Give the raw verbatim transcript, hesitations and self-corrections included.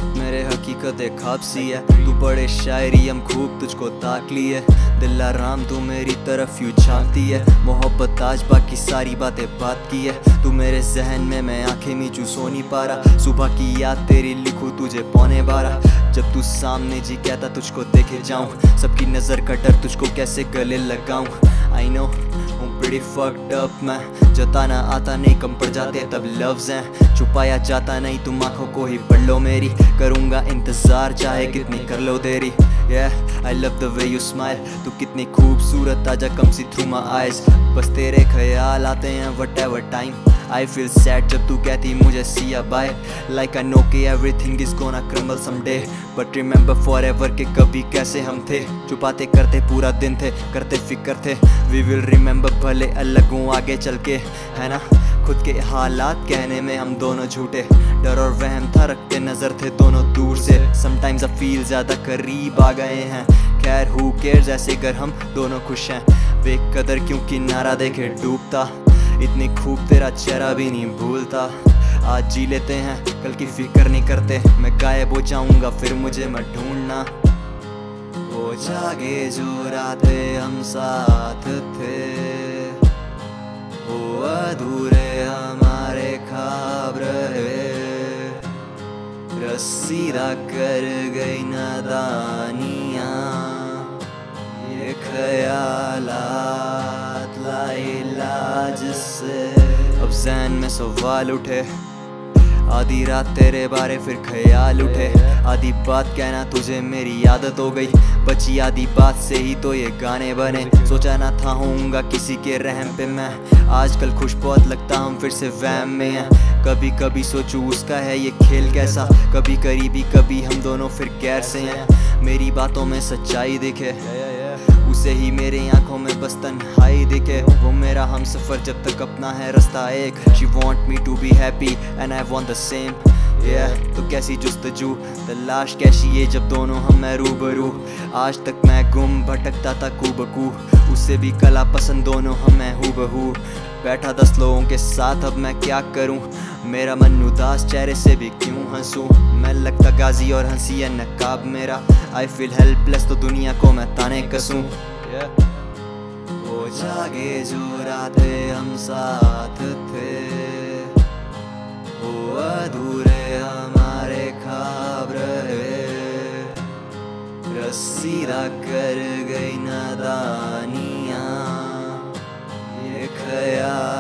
मेरे हकीकत एक ख्वाब सी है, तू बड़े शायरी हम खूब तुझको ताक ली है। दिल आराम तू मेरी तरफ यूँ झांकती है, मोहब्बत आज बाकी सारी बातें बात की है। तू मेरे जहन में मैं आंखें मीचू सो नहीं पा रहा, सुबह की याद तेरी लिखूं तुझे पौने बारह। जब तू सामने जी कहता तुझको देखे जाऊं, सबकी नजर का डर तुझको कैसे गले लगाऊं। आई नो हूँ pretty fucked up मैं, जताना आता नहीं कम पड़ जाते तब लफ्ज़ हैं, छुपाया जाता नहीं तुम आंखों को ही पढ़ लो मेरी। करूँगा इंतज़ार चाहे कितनी कर लो देरी। Yeah, I love the way you smile, तू कितनी खूबसूरत आजा come see through my eyes। बस तेरे ख्याल आते हैं whatever time, I feel sad जब तू कहती मुझे see ya bye। Like I know कि everything is gonna crumble someday, but remember forever के कभी कैसे हम थे, छुपाते करते पूरा दिन थे, करते फिक्र थे। We will remember भले अलग हूँ आगे चल के, है ना खुद के हालात कहने में हम दोनों झूठे। डर और वहम था रखते नजर थे दोनों दूर से, Sometimes I feel ज़्यादा करीब आ गए हैं। खैर who cares ऐसे कर हम दोनों खुश हैं, बेकदर क्यों किनारा देखे डूबता, इतनी खूब तेरा चेहरा भी नहीं भूलता। आज जी लेते हैं कल की फिक्र नहीं करते, मैं गायब हो जाऊंगा फिर मुझे मत ढूंढना। वो जागे जो रातें हम साथ थे, वो अधूरे हमारे ख्वाब रहे, रसीदा कर गई नादानियाँ, ये ख्यालात लाइलाज से। अब ज़हन में सवाल उठे, आधी रात तेरे बारे फिर ख्याल उठे, आधी बात कहना तुझे मेरी आदत हो गई, बची आधी बात से ही तो ये गाने बने। सोचा ना था होऊंगा किसी के रहम पे मैं, आजकल खुश बहुत लगता हम फिर से वहम में हैं। कभी कभी सोचूं उसका है ये खेल कैसा, कभी करीबी कभी हम दोनों फिर गैर से हैं। मेरी बातों में सच्चाई दिखे, उसे ही मेरे आंखों में बस तन्हाई दिखे। वो मेरा हम सफर जब तक अपना है रास्ता एक, She want me to be happy and I want the same। Yeah, तो कैसी जुस्तजू तलाश कैसी ये जब दोनों हम मैं रूबरू। आज तक मैं गुम भटकता था कूबकू, उससे भी कला पसंद दोनों हम मैं हूबहू। बैठा दस लोगों के साथ अब मैं क्या करूं, मेरा मन उदास चेहरे से भी क्यों हंसूं। मैं लगता गाजी और हंसी है नकाब मेरा, आई फील हेल्पलेस तो दुनिया को मैं ताने कसूं। yeah. वो जागे जो रातें हम साथ थे, वो अधूरे हमारे ख्वाब रहे, रसीदा कर गई नादानियाँ, ये ख्याल